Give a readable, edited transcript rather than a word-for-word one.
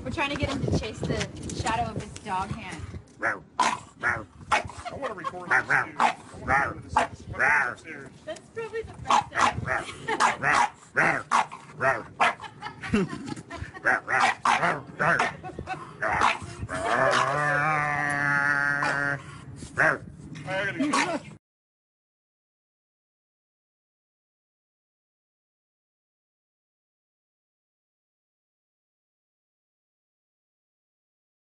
We're trying to get him to chase the shadow of his dog hand. I want to record this. I want to go upstairs. That's probably the best thing.